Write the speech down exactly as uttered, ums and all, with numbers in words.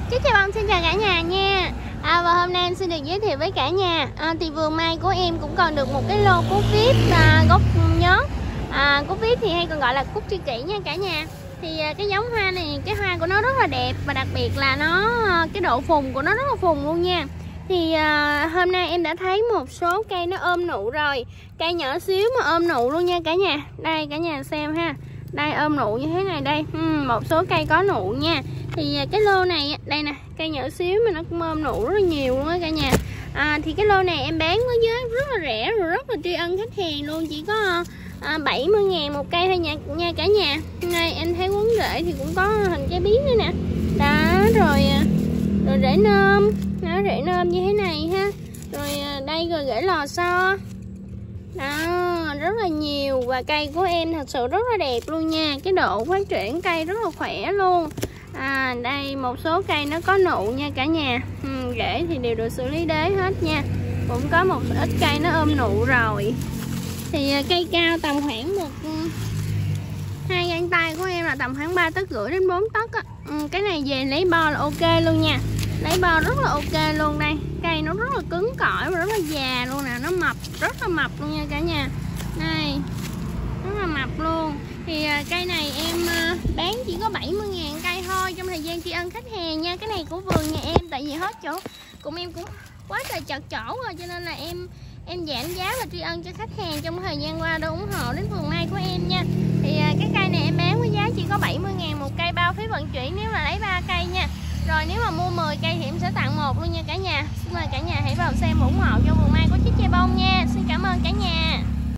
Chích chào bông, xin chào cả nhà nha. à, Và hôm nay em xin được giới thiệu với cả nhà à, thì vườn mai của em cũng còn được một cái lô cúc vip à, gốc nhớt. à, Cúc vip thì hay còn gọi là cúc tri kỷ nha cả nhà. Thì à, cái giống hoa này, cái hoa của nó rất là đẹp. Và đặc biệt là nó cái độ phùng của nó rất là phùng luôn nha. Thì à, hôm nay em đã thấy một số cây nó ôm nụ rồi. Cây nhỏ xíu mà ôm nụ luôn nha cả nhà. Đây cả nhà xem ha. Đây ôm nụ như thế này đây. uhm, Một số cây có nụ nha. Thì cái lô này, đây nè, cây nhỏ xíu mà nó cũng ôm nụ rất là nhiều luôn á cả nhà. à, Thì cái lô này em bán với giá rất là rẻ, rồi rất là tri ân khách hàng luôn. Chỉ có à, bảy mươi ngàn một cây thôi nha, nha cả nhà. Này em thấy quấn rễ thì cũng có hình trái bí nữa nè. Đó, rồi rồi rễ nôm, nó rễ nôm như thế này ha. Rồi đây rồi rễ lò xo. Đó, rất là nhiều. Và cây của em thật sự rất là đẹp luôn nha. Cái độ phát triển cây rất là khỏe luôn. À, đây một số cây nó có nụ nha cả nhà. ừ, Rễ thì đều được xử lý đế hết nha. Cũng có một ít cây nó ôm nụ rồi. Thì cây cao tầm khoảng một hai gang tay của em là tầm khoảng ba tấc rưỡi đến bốn tấc á. ừ, Cái này về lấy bo là ok luôn nha. Lấy bo rất là ok luôn đây. Cây nó rất là cứng cỏi và rất là già luôn nè. Nó mập, rất là mập luôn nha cả nhà. Đây, rất là mập luôn. Thì cây này em bán chỉ có bảy mươi ngàn cây thôi, trong thời gian tri ân khách hàng nha. Cái này của vườn nhà em, tại vì hết chỗ cùng em cũng quá trời chật chỗ rồi, cho nên là em em giảm giá và tri ân cho khách hàng trong thời gian qua đã ủng hộ đến vườn mai của em nha. Thì cái cây này em bán với giá chỉ có bảy mươi ngàn một cây, bao phí vận chuyển nếu mà lấy ba cây nha. Rồi nếu mà mua mười cây thì em sẽ tặng một luôn nha cả nhà. Xin mời cả nhà hãy vào xem ủng hộ cho vườn mai của Chích Chè Bông nha. Xin cảm ơn cả nhà.